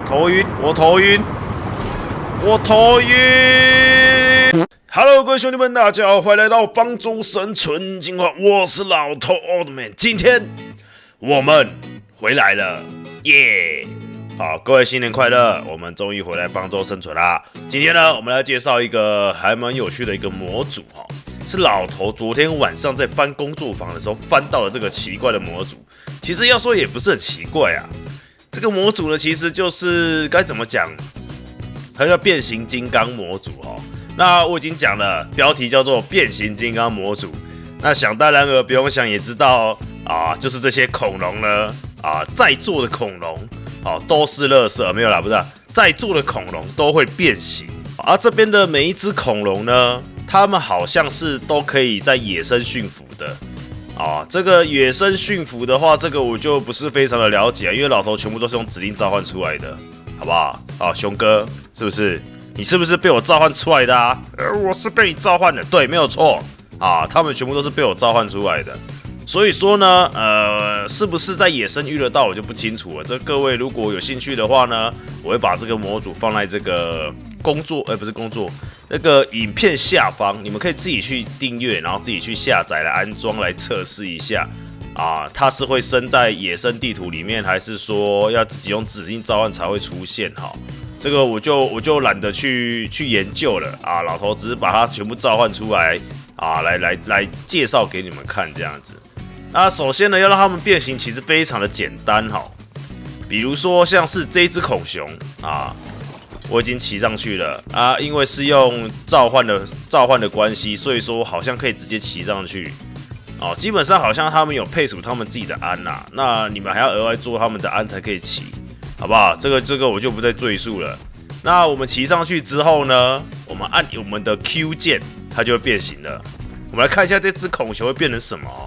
头晕，我头晕，我头晕。Hello， 各位兄弟们，大家好，欢迎来到方舟生存进化，我是老头 Old Man。今天我们回来了，耶！好，各位新年快乐！我们终于回来方舟生存啦。今天呢，我们来介绍一个还蛮有趣的一个模组哈，是老头昨天晚上在翻工作坊的时候翻到了这个奇怪的模组。其实要说也不是很奇怪啊，这个模组呢，其实就是该怎么讲，它叫变形金刚模组哈。那我已经讲了，标题叫做变形金刚模组。那想当然尔，不用想也知道啊，就是这些恐龙呢啊，在座的恐龙啊都是垃圾，没有啦，不是啊，在座的恐龙都会变形。而这边的每一只恐龙呢，它们好像是都可以在野生驯服的。这个野生驯服的话，这个我就不是非常的了解，因为老头全部都是用指令召唤出来的，好不好？啊，熊哥，是不是？你是不是被我召唤出来的啊？我是被你召唤的，对，没有错啊，他们全部都是被我召唤出来的。所以说呢，是不是在野生遇得到我就不清楚了。这各位如果有兴趣的话呢，我会把这个模组放在这个那个影片下方，你们可以自己去订阅，然后自己去下载来安装来测试一下啊，它是会生在野生地图里面，还是说要自己用指令召唤才会出现哈？这个我就懒得去研究了啊，老头只是把它全部召唤出来啊，来介绍给你们看这样子。那首先呢，要让它们变形其实非常的简单哈，比如说像是这一只恐熊啊。我已经骑上去了啊，因为是用召唤的关系，所以说好像可以直接骑上去哦。基本上好像他们有配属他们自己的鞍呐，那你们还要额外做他们的鞍才可以骑，好不好？这个我就不再赘述了。那我们骑上去之后呢，我们按我们的 Q 键，它就会变形了。我们来看一下这只恐熊会变成什么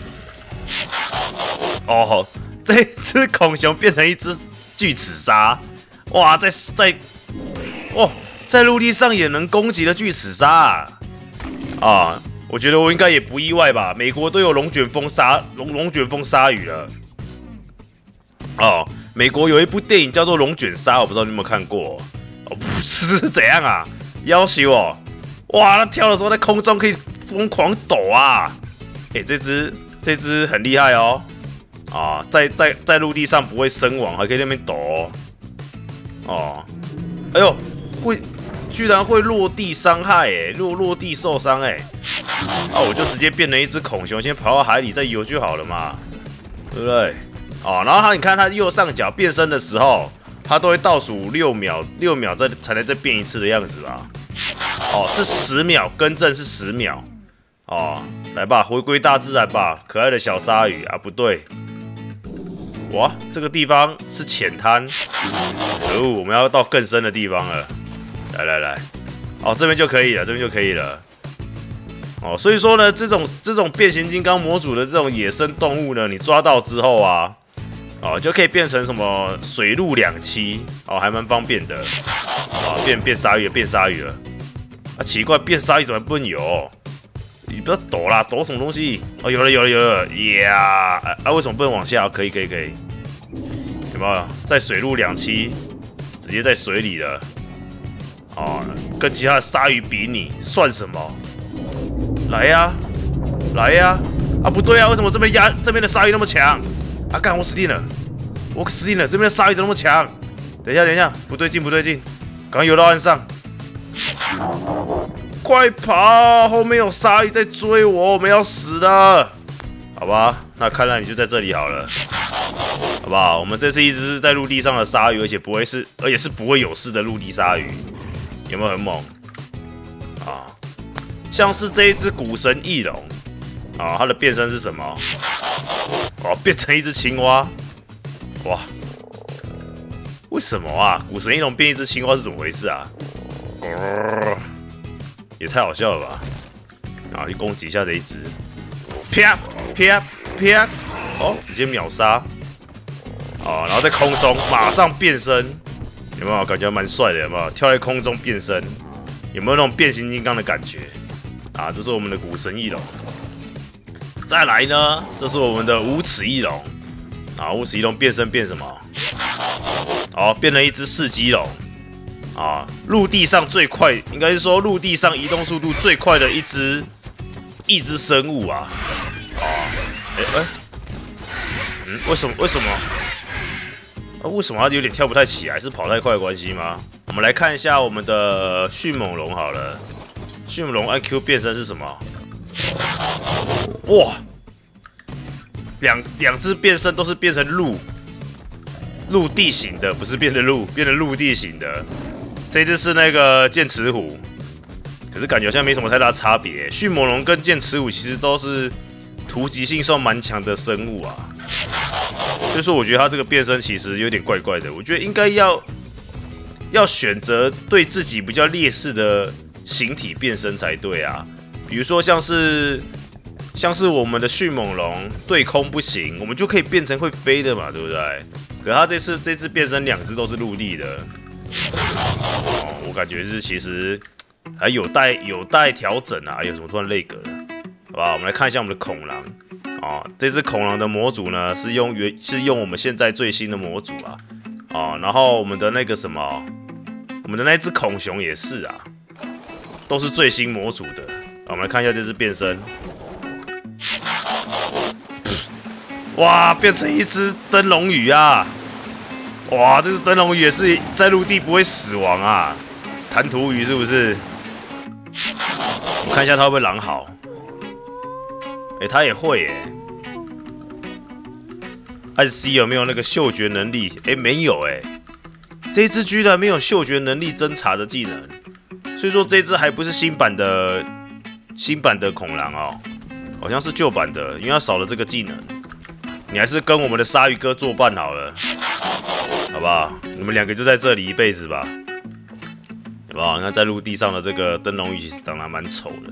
哦。这只恐熊变成一只巨齿鲨，哇，在陆地上也能攻击的巨齿鲨啊！我觉得我应该也不意外吧。美国都有龙卷风鲨鱼了。美国有一部电影叫做《龙卷鲨》，我不知道你有没有看过。不是怎样啊？要求哦！哇，它跳的时候在空中可以疯狂抖啊！这只很厉害哦！啊，在陆地上不会身亡，还可以在那边抖哦。哎呦！居然会落地伤害落地受伤我就直接变成一只恐熊，先跑到海里再游就好了嘛，对不对？然后你看它右上角变身的时候，它都会倒数6秒才能再变一次的样子吧？是10秒，更正是10秒。来吧，回归大自然吧，可爱的小鲨鱼啊，不对。哇，这个地方是浅滩，我们要到更深的地方了。来，这边就可以了，所以说呢，这种变形金刚模组的这种野生动物呢，你抓到之后啊，就可以变成什么水陆两栖，还蛮方便的，变鲨鱼了，奇怪，变鲨鱼怎么不能游？你不要抖啦，抖什么东西？有了，呀！为什么不能往下？可以，有没有？在水陆两栖，直接在水里了。跟其他的鲨鱼比你算什么？来呀！不对啊，为什么这边的鲨鱼那么强？干，我死定了！这边的鲨鱼怎么那么强？等一下，不对劲，刚游到岸上。快跑！后面有鲨鱼在追我们要死了。好吧，那看来你就在这里好了，好不好？我们这次一直是在陆地上的鲨鱼，而且是不会有事的陆地鲨鱼，有没有很猛啊？像是这一只古神翼龙它的变身是什么？变成一只青蛙，哇！为什么啊？古神翼龙变一只青蛙是怎么回事啊？也太好笑了吧！去攻击一下这一只，啪！直接秒杀！然后在空中马上变身，有没有感觉蛮帅的？有没有跳在空中变身？有没有那种变形金刚的感觉？这是我们的古神翼龙。再来呢，这是我们的无齿翼龙。无齿翼龙变身变什么？ 哦，变成一只四肌龙啊，陆地上最快，应该是说陆地上移动速度最快的一只生物啊！为什么？为什么它有点跳不太起来？是跑太快的关系吗？我们来看一下我们的迅猛龙好了。迅猛龙 IQ 变身是什么？哇！两只变身都是变成陆地型的，不是变成陆地型的。这一只是那个剑齿虎，可是感觉好像没什么太大差别。迅猛龙跟剑齿虎其实都是突击性算蛮强的生物啊，所以说我觉得它这个变身其实有点怪怪的。我觉得应该要选择对自己比较劣势的形体变身才对啊，比如说像是我们的迅猛龙对空不行，我们就可以变成会飞的嘛，对不对？可是它这次变身2只都是陆地的，我感觉是其实还有待调整啊。有什么突然泪格了？好吧，我们来看一下我们的恐狼这只恐狼的模组呢是用我们现在最新的模组啊，然后我们的那个什么，我们的那只恐熊也是啊，都是最新模组的。我们来看一下这只变身。哇，变成一只灯笼鱼啊！哇，这只灯笼鱼也是在陆地不会死亡啊，弹涂鱼是不是？我看一下它会不会狼嚎。它也会耶。暗 C 有没有那个嗅觉能力？没有这一只居然没有嗅觉能力侦查的技能，所以说这只还不是新版的恐狼哦，好像是旧版的，因为它少了这个技能。你还是跟我们的鲨鱼哥作伴好了，好不好？你们2个就在这里一辈子吧，好不好？你看在陆地上的这个灯笼鱼其实长得蛮丑的，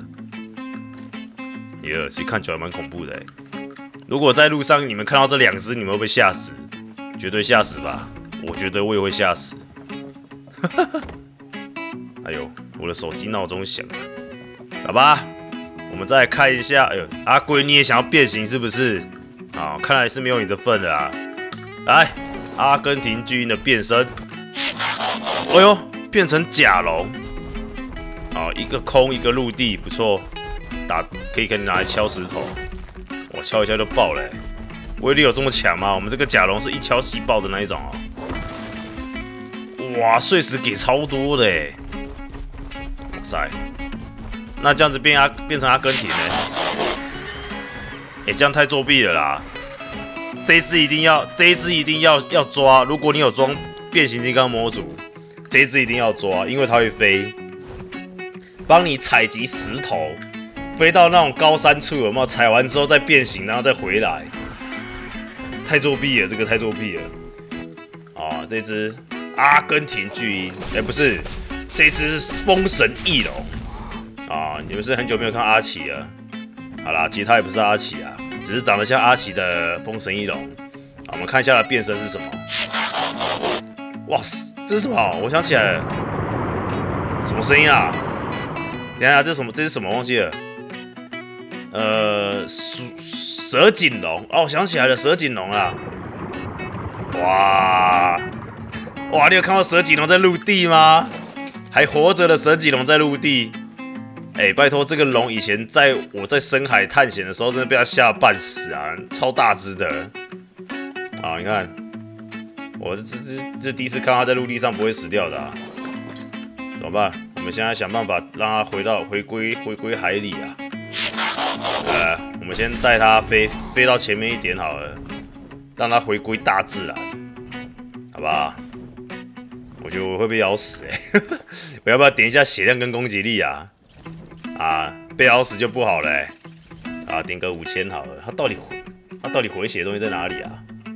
其实看起来蛮恐怖的如果在路上你们看到这2只，你们会不会吓死？绝对吓死吧！我觉得我也会吓死。哎呦，我的手机闹钟响了，好吧？我们再来看一下，阿龟你也想要变形是不是？看来是没有你的份了啊！来，阿根廷巨鹰的变身，哎呦，变成甲龙，一个空一个陆地，不错，可以拿来敲石头，我敲一下就爆了威力有这么强吗？我们这个甲龙是一敲即爆的那一种哇，碎石给超多的哇塞，那这样子变成阿根廷呢？这样太作弊了啦！这一只一定要抓。如果你有装变形金刚模组，这一只一定要抓，因为它会飞，帮你采集石头，飞到那种高山处，有没有？采完之后再变形，然后再回来，太作弊了，这个太作弊了。这只阿根廷巨鹰，不是，这只是风神翼龙你们是很久没有看阿奇了。好啦，其实它也不是阿奇啊，只是长得像阿奇的风神翼龙。我们看一下它的变身是什么。哇塞，这是什么？我想起来了，什么声音啊？等一下，这是什么？这是什么？忘记了。蛇颈龙我想起来了，蛇颈龙啦。哇，你有看到蛇颈龙在陆地吗？还活着的蛇颈龙在陆地。拜托，这个龙以前我在深海探险的时候，真的被它吓半死啊，超大只的。你看，我这第一次看它在陆地上不会死掉的怎么办？我们现在想办法让它回归海里啊。我们先带它飞到前面一点好了，让它回归大自然，好不好？我觉得我会被咬死我要不要点一下血量跟攻击力啊？被咬死就不好了点个5000好了。它到底回血的东西在哪里啊？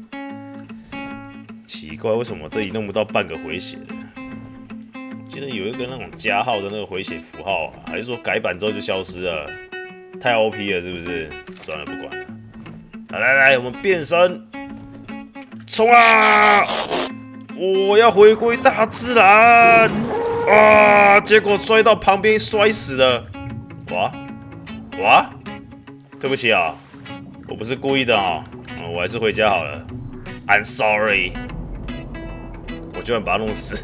奇怪，为什么这里弄不到半个回血？记得有一个那种加号的那个回血符号还是说改版之后就消失了？太 OP 了是不是？算了，不管了。来，我们变身，冲啊！我要回归大自然结果摔到旁边摔死了。哇，对不起我不是故意的我还是回家好了。I'm sorry。 我居然把他弄死，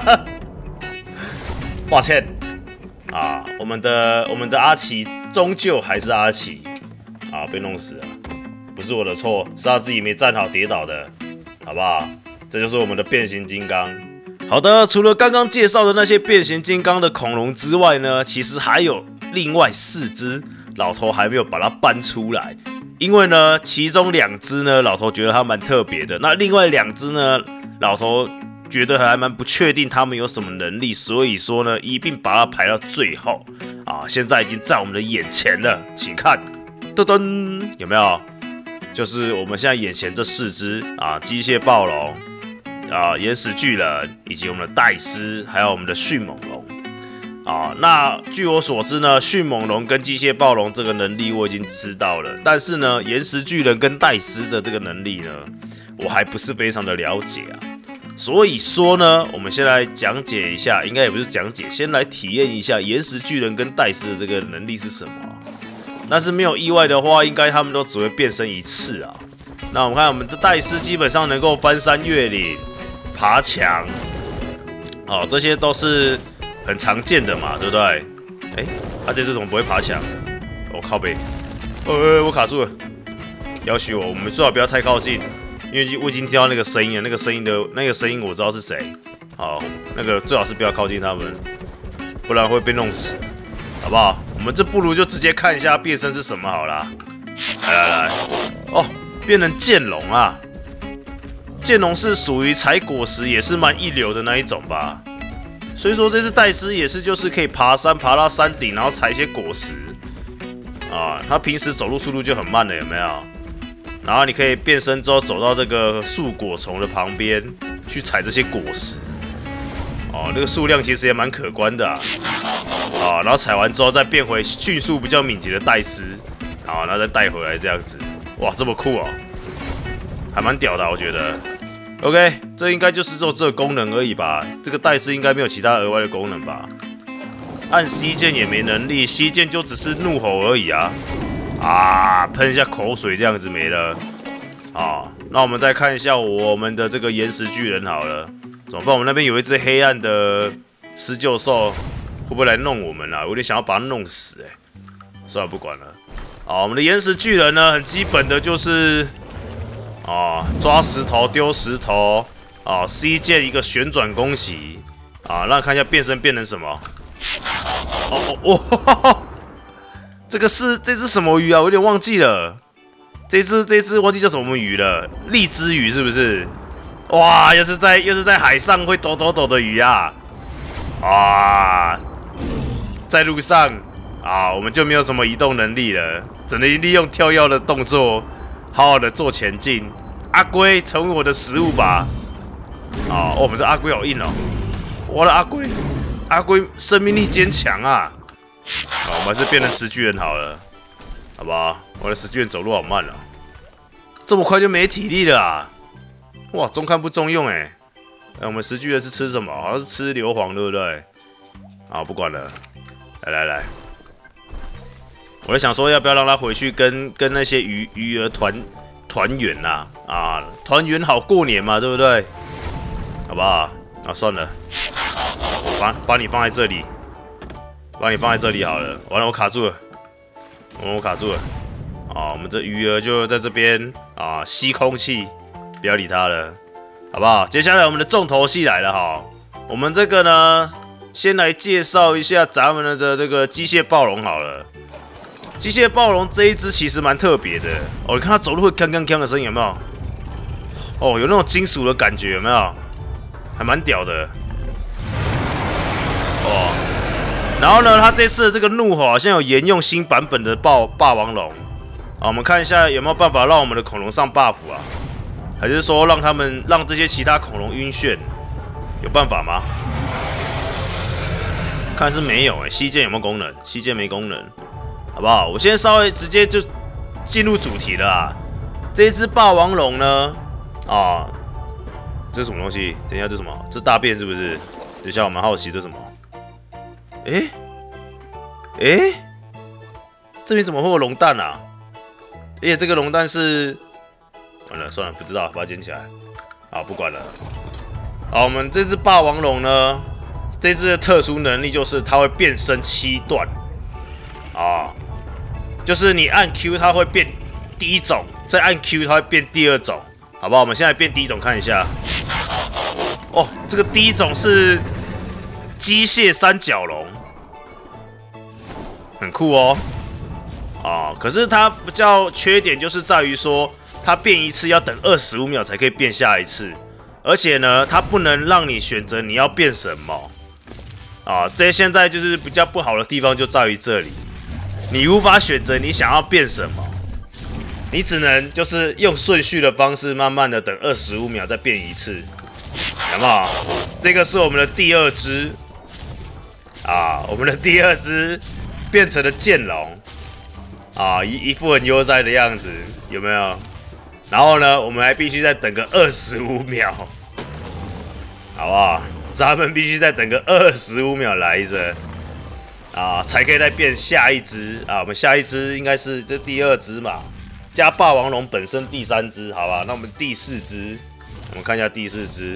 抱歉啊，我们的阿奇终究还是阿奇啊，被弄死了，不是我的错，是他自己没站好跌倒的，好不好？这就是我们的变形金刚。好的，除了刚刚介绍的那些变形金刚的恐龙之外呢，其实还有另外4只，老头还没有把它搬出来。因为呢，其中2只呢，老头觉得它蛮特别的，那另外2只呢，老头觉得还蛮不确定他们有什么能力，所以说呢，一并把它排到最后啊。现在已经在我们的眼前了，请看，噔噔，有没有？就是我们现在眼前这4只啊，机械暴龙。岩石巨人以及我们的戴斯，还有我们的迅猛龙啊。那据我所知呢，迅猛龙跟机械暴龙这个能力我已经知道了，但是呢，岩石巨人跟戴斯的这个能力呢，我还不是非常的了解啊。所以说呢，我们先来讲解一下，应该也不是讲解，先来体验一下岩石巨人跟戴斯的这个能力是什么。但是没有意外的话，应该他们都只会变身1次啊。那我们看我们的戴斯基本上能够翻山越岭。爬墙，哦，这些都是很常见的嘛，对不对？他这次怎么不会爬墙？我靠北，我卡住了，要许我们最好不要太靠近，因为我已经听到那个声音了，那个声音我知道是谁。好，那个最好是不要靠近他们，不然会被弄死，好不好？我们这不如就直接看一下变身是什么好了。来，哦，变成剑龙啊！剑龙是属于采果实也是蛮一流的那一种吧，所以说这只戴斯也是就是可以爬山爬到山顶，然后采一些果实啊。他平时走路速度就很慢的，有没有？然后你可以变身之后走到这个树果丛的旁边去采这些果实哦，那个数量其实也蛮可观的啊。然后采完之后再变回迅速比较敏捷的戴斯，然后再带回来这样子，哇，这么酷哦！还蛮屌的，我觉得。OK， 这应该就是只有这个功能而已吧？这个戴斯应该没有其他额外的功能吧？按 C 键也没能力 ，C 键就只是怒吼而已啊！喷一下口水这样子没了。那我们再看一下我们的这个岩石巨人好了，怎么办？我们那边有一只黑暗的狮鹫兽，会不会来弄我们啊？我有点想要把它弄死算了，不管了。我们的岩石巨人呢，很基本的就是。抓石头丢石头，C 键一个旋转攻击让看一下变身变成什么。这只什么鱼啊？我有点忘记了。这只忘记叫什么鱼了，荔枝鱼是不是？哇，又是在海上会抖抖抖的鱼啊！在路上我们就没有什么移动能力了，只能利用跳跃的动作。好好的做前进，阿龟成为我的食物吧。我们这阿龟好硬哦，我的阿龟生命力坚强啊。我们还是变成石巨人好了，好不好？我的石巨人走路好慢啊，这么快就没体力了啊！哇，中看不中用我们石巨人是吃什么？好像是吃硫磺，对不对？不管了，来。我在想说，要不要让他回去跟那些鱼儿团圆呐？团圆好过年嘛，对不对？好不好？算了，我把你放在这里，好了。完了，我卡住了，我们这鱼儿就在这边吸空气，不要理它了，好不好？接下来我们的重头戏来了哈，我们这个呢，先来介绍一下咱们的这个机械暴龙好了。机械暴龙这一只其实蛮特别的你看它走路会锵锵锵的声音有没有？有那种金属的感觉有没有？还蛮屌的然后呢，它这次的这个怒吼好像有沿用新版本的霸王龙我们看一下有没有办法让我们的恐龙上 buff 还是说让这些其他恐龙晕眩？有办法吗？看是没有C 键有没有功能 ？C 键没功能。好不好？我现在稍微直接就进入主题了啊！这一只霸王龙呢，这是什么东西？等一下，这是什么？这大便是不是？等一下，我蛮好奇这是什么？这边怎么会有龙蛋啊？而且这个龙蛋是……完了，算了，不知道，把它捡起来。不管了。 好，我们这只霸王龙呢，这只的特殊能力就是它会变身7段啊，就是你按 Q 它会变第一种，再按 Q 它会变第二种，好不好？我们现在变第一种看一下。哦，这个第一种是机械三角龙，很酷哦。哦，可是它比较缺点就是在于说，它变一次要等25秒才可以变下一次，而且呢，它不能让你选择你要变什么。啊，这现在就是比较不好的地方就在于这里，你无法选择你想要变什么，你只能就是用顺序的方式，慢慢的等25秒再变一次，有没有？这个是我们的第二只啊，我们的第二只变成了剑龙啊，一副很悠哉的样子，有没有？然后呢，我们还必须再等个25秒，好不好？咱们必须再等个25秒来着啊，才可以再变下一只啊。我们下一只应该是这第二只嘛，加霸王龙本身第3只，好吧？那我们第4只，我们看一下第4只。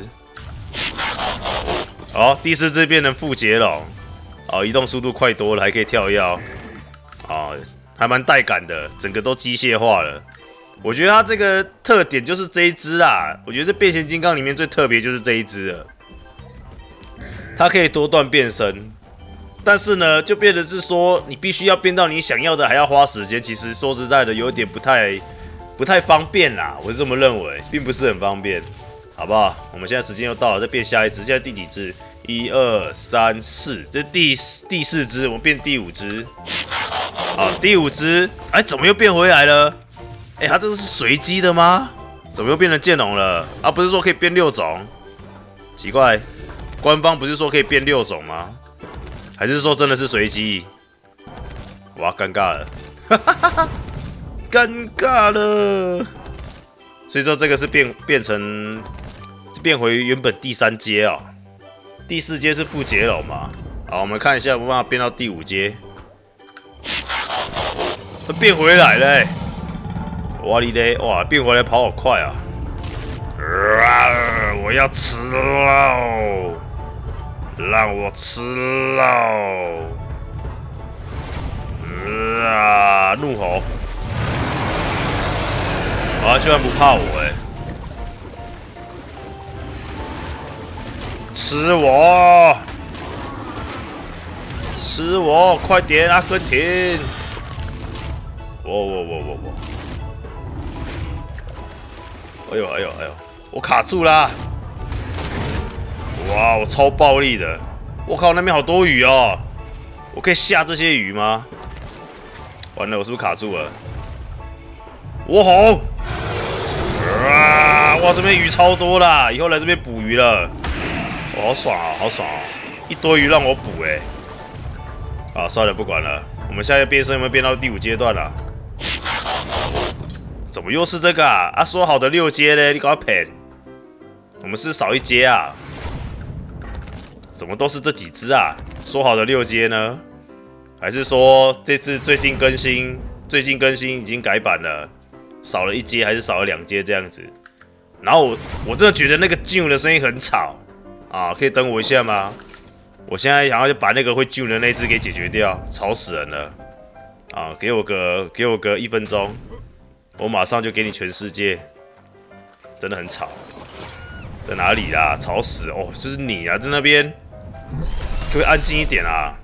哦，第4只变成复捷龙，哦，移动速度快多了，还可以跳跃，哦，还蛮带感的，整个都机械化了。我觉得它这个特点就是这一只啊，我觉得变形金刚里面最特别就是这一只了。它可以多段变身，但是呢，就变得是说，你必须要变到你想要的，还要花时间。其实说实在的，有点不太方便啦，我是这么认为，并不是很方便，好不好？我们现在时间又到了，再变下一只。现在第几只？1、2、3、4，这是第4只，我们变第5只。好，第5只，哎，怎么又变回来了？哎，它这个是随机的吗？怎么又变成剑龙了？啊，不是说可以变6种？奇怪。官方不是说可以变6种吗？还是说真的是随机？哇，尴尬了，尴尬了。所以说这个是变回原本第3阶啊，第4阶是复捷龙嘛。好，我们看一下有没有办法变到第5阶。变回来了、欸，哇哩嘞，哇，变回来跑好快啊！我要吃喽！让我吃喽！怒吼！啊，居然不怕我哎、欸！吃我！吃我！快点，阿根廷！我！哎呦！我卡住啦！哇，我超暴力的！我靠，那边好多鱼哦！我可以下这些鱼吗？完了，我是不是卡住了？我吼！哇，这边鱼超多啦！以后来这边捕鱼了，好爽啊，好爽啊！一堆鱼让我捕哎！啊，算了，不管了。我们下一个变身有没有变到第5阶段了？怎么又是这个啊？啊，说好的6阶呢？你搞骗！我们是少1阶啊？怎么都是这几只啊？说好的6阶呢？还是说这次最近更新已经改版了，少了1阶还是少了2阶这样子？然后我真的觉得那个 June 的声音很吵啊，可以等我一下吗？我现在想要就把那个会 June 的那只给解决掉，吵死人了啊！给我个1分钟，我马上就给你全世界，真的很吵。在哪里啦？吵死哦！就是你啊，在那边，可不可以安静一点啊？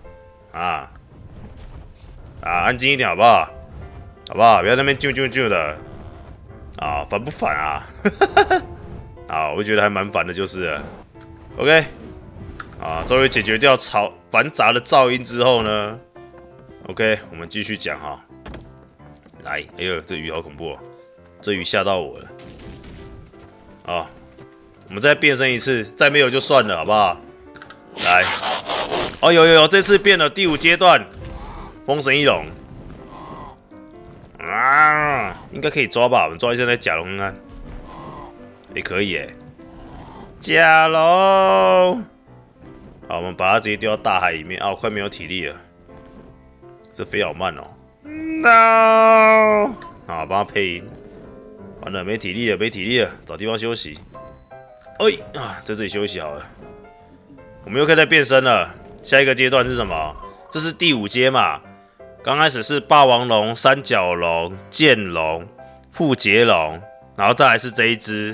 安静一点好不好？好不好？不要在那边啾的啊！烦不烦啊？啊，我觉得还蛮烦的，就是了 OK 啊，终于解决掉繁杂的噪音之后呢 ，OK， 我们继续讲哈。来，哎呦，这鱼好恐怖哦！这鱼吓到我了啊！我们再变身一次，再没有就算了，好不好？来，哦，有，这次变了第5阶段，封神翼龙啊，应该可以抓吧？我们抓一下那甲龙看看，也可以耶，甲龙。好，我们把它直接丢到大海里面啊！我快没有体力了，这飞好慢哦。No， 好，帮他配音。完了，没体力了，找地方休息。 哎啊，在这里休息好了。我们又可以再变身了。下一个阶段是什么？这是第5阶嘛？刚开始是霸王龙、三角龙、剑龙、腹节龙，然后再来是这一只。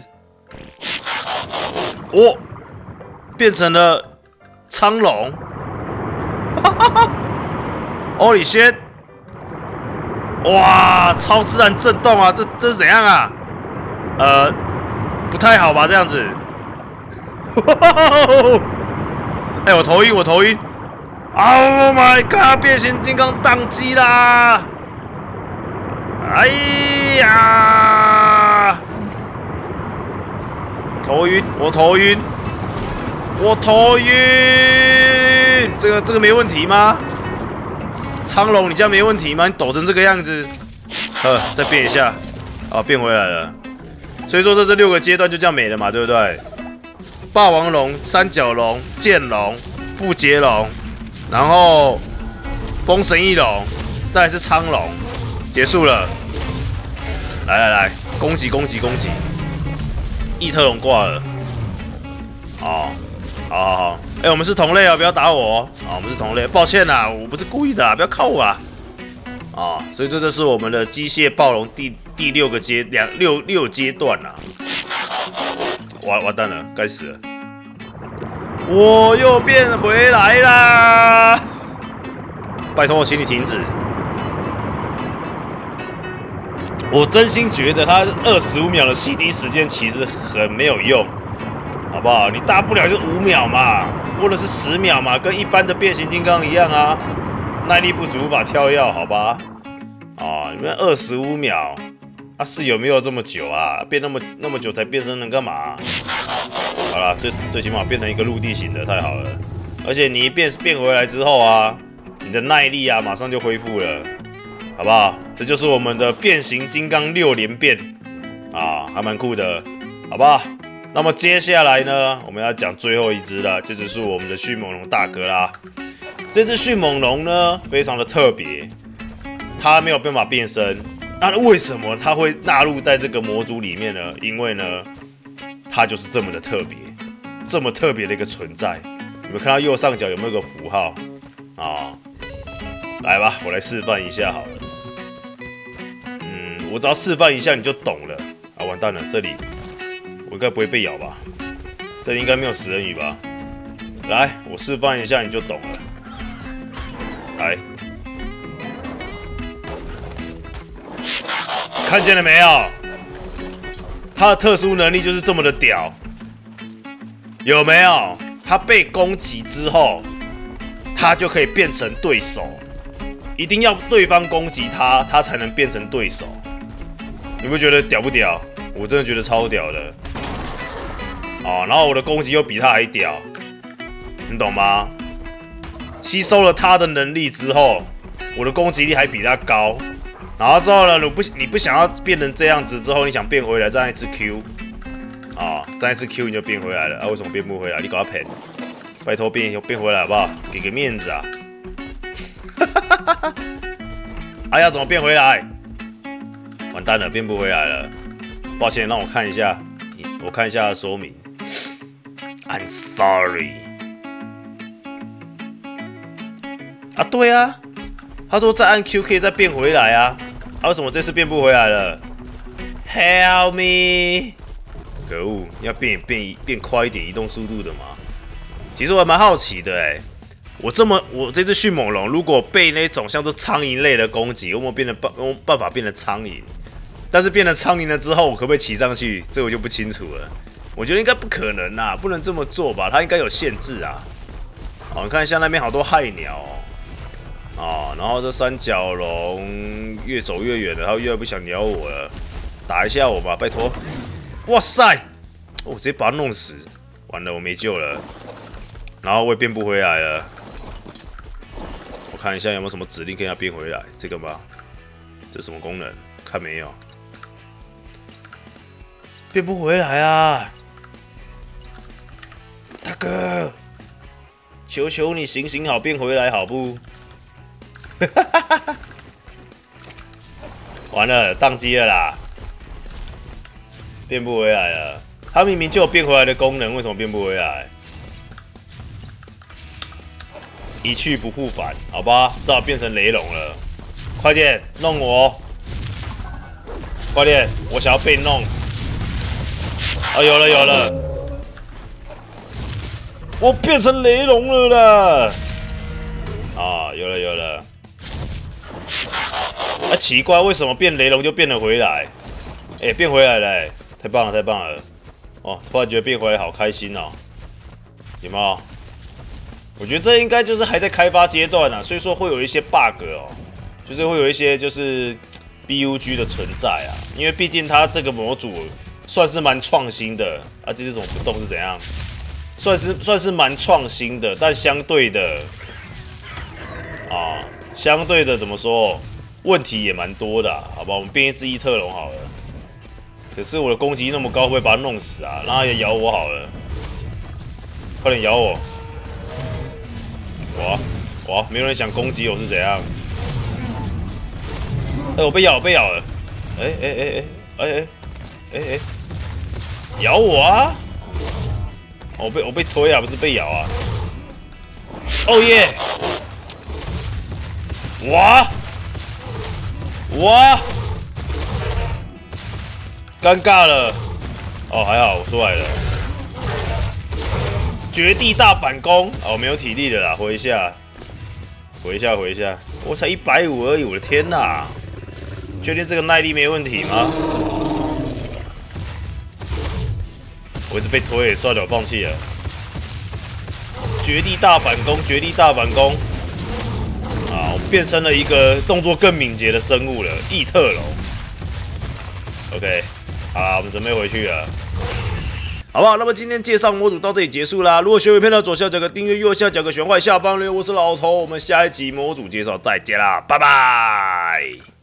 哦，变成了苍龙。Holy shit！ 哇，超自然震动啊！这是怎样啊？不太好吧？这样子。哎、我头晕，我头晕 ！Oh my god！ 变形金刚宕机啦！哎呀！头晕，我头晕，我头晕！这个没问题吗？苍龙，你这样没问题吗？你抖成这个样子，再变一下，啊，变回来了。所以说这6个阶段就这样没了嘛，对不对？霸王龙、三角龙、剑龙、腹节龙，然后风神翼龙，再来是苍龙，结束了。来，攻击！异特龙挂了。哦，好。哎、我们是同类啊，不要打我哦。啊，我们是同类，抱歉啦，我不是故意的啊，不要靠我啊。啊，所以这是我们的机械暴龙第6个6阶段啦。完蛋了，该死了！我又变回来啦！拜托，请你停止。我真心觉得它25秒的洗涤时间其实很没有用，好不好？你大不了就5秒嘛，或者是10秒嘛，跟一般的变形金刚一样啊。耐力不足无法跳跃，好吧？啊，你们25秒，啊是有没有这么久啊？变那么久才变身能干嘛？好啦，最起码变成一个陆地型的，太好了。而且你一变回来之后啊，你的耐力啊马上就恢复了，好不好？这就是我们的变形金刚6连变啊，还蛮酷的，好不好？那么接下来呢，我们要讲最后一只了，这就是我们的迅猛龙大哥啦。这只迅猛龙呢，非常的特别，它没有办法变身。那为什么它会纳入在这个模组里面呢？因为呢，它就是这么的特别，这么特别的一个存在。你们看到右上角有没有个符号啊？来吧，我来示范一下好了。我只要示范一下你就懂了啊！完蛋了，这里我应该不会被咬吧？这里应该没有食人鱼吧？来，我示范一下你就懂了。来，看见了没有？他的特殊能力就是这么的屌，有没有？他被攻击之后，他就可以变成对手，一定要对方攻击他，他才能变成对手。你不觉得屌不屌？我真的觉得超屌的。哦，然后我的攻击又比他还屌，你懂吗？吸收了他的能力之后，我的攻击力还比他高。然后之后呢，你不想要变成这样子之后，你想变回来，再按一次 Q， 啊，再按一次 Q 你就变回来了。啊，为什么变不回来？你搞他骗，拜托变回来好不好？给个面子啊！哎呀，怎么变回来？完蛋了，变不回来了。抱歉，让我看一下，说明。I'm sorry。啊，对啊，他说再按 Q 可以再变回来啊。为什么这次变不回来了 ？Help me！ 可恶，要变快一点移动速度的嘛。其实我还蛮好奇的哎，我这只迅猛龙如果被那种像是苍蝇类的攻击，有没有办法变成苍蝇？但是变成苍蝇了之后，我可不可以骑上去？这我就不清楚了。我觉得应该不可能啊，不能这么做吧？它应该有限制啊。好，你看一下那边好多害鸟哦。然后这三角龙越走越远了，它越来越不想鸟我了。打一下我吧，拜托！哇塞！我直接把它弄死，完了，我没救了。然后我也变不回来了。我看一下有没有什么指令可以让它变回来。这个吧，这是什么功能？看没有。变不回来啊！大哥，求求你行好，变回来好不？完了，宕机了啦，变不回来了。 它明明就有变回来的功能，为什么变不回来？一去不复返，好吧，只好变成雷龙了。快点弄我！快点，我想要被弄。哦，有了有了，我变成雷龙了啦！啊，有了有了。啊，奇怪，为什么变雷龙就变了回来？哎，变回来了、欸，太棒了太棒了！哦，突然觉得变回来好开心哦，有没有？我觉得这应该就是还在开发阶段啊，所以说会有一些 bug 哦，就是会有一些就是 BUG 的存在啊，因为毕竟它这个模组算是蛮创新的啊，这种不动是怎样？算是蛮创新的，但相对的怎么说？问题也蛮多的、啊，好吧？我们变一只异特龙好了。可是我的攻击那么高，会不会把它弄死啊？让它也咬我好了，快点咬我！哇，没有人想攻击我是怎样？哎，我被咬了！哎，咬我啊！我被推啊，不是被咬啊！哦耶！哇！尴尬了。哦，还好我出来了。绝地大反攻！哦，我没有体力了啦，回一下。我才150而已，我的天哪！确定这个耐力没问题吗？我一直被推，算了，我放弃了。绝地大反攻！啊，我变身了一个动作更敏捷的生物了，异特龙。OK， 好啦，我们准备回去了。好不好？那么今天介绍模组到这里结束啦。如果喜欢影片的左下角个订阅，右下角个玄幻，下方留言。我是老头，我们下一集模组介绍再见啦，拜拜。